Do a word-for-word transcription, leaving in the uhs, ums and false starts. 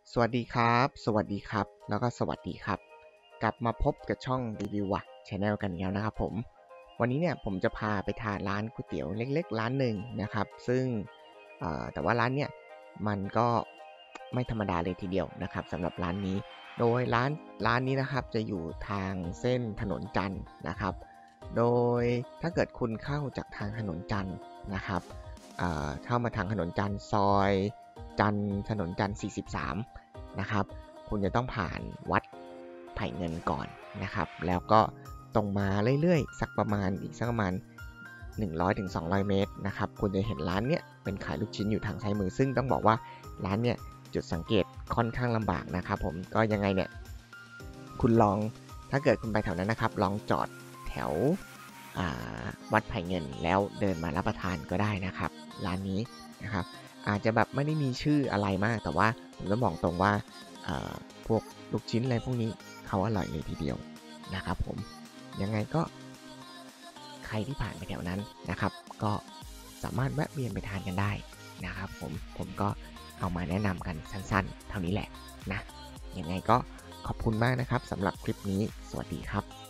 สวัสดีครับสวัสดีครับแล้วก็สวัสดีครับกลับมาพบกับช่องรีวิวว่ะ Channel กันแล้วนะครับผมวันนี้เนี่ยผมจะพาไปทานร้านก๋วยเตี๋ยวเล็กๆร้านหนึ่งนะครับซึ่งแต่ว่าร้านเนี่ยมันก็ไม่ธรรมดาเลยทีเดียวนะครับสำหรับร้านนี้โดยร้านร้านนี้นะครับจะอยู่ทางเส้นถนนจันทร์นะครับโดยถ้าเกิดคุณเข้าจากทางถนนจันทร์นะครับเข้ามาทางถนนจันทร์ซอยจันทร์ถนนจันทร์สี่สิบสามนะครับคุณจะต้องผ่านวัดไผ่เงินก่อนนะครับแล้วก็ตรงมาเรื่อยๆสักประมาณอีกสักประมาณหนึ่งร้อยถึงสองร้อยเมตรนะครับคุณจะเห็นร้านเนี้ยเป็นขายลูกชิ้นอยู่ทางซ้ายมือซึ่งต้องบอกว่าร้านเนี้ยจุดสังเกตค่อนข้างลำบากนะครับผมก็ยังไงเนี่ยคุณลองถ้าเกิดคุณไปแถวนั้นนะครับลองจอดแถววัดไผ่เงินแล้วเดินมารับประทานก็ได้นะครับร้านนี้นะครับอาจจะแบบไม่ได้มีชื่ออะไรมากแต่ว่าผมต้องบอกตรงว่าพวกลูกชิ้นอะไรพวกนี้เขาอร่อยเลยทีเดียวนะครับผมยังไงก็ใครที่ผ่านไปแถวนั้นนะครับก็สามารถแวะเวียนไปทานกันได้นะครับผมผมก็เอามาแนะนำกันสั้นๆเท่านี้แหละนะยังไงก็ขอบคุณมากนะครับสำหรับคลิปนี้สวัสดีครับ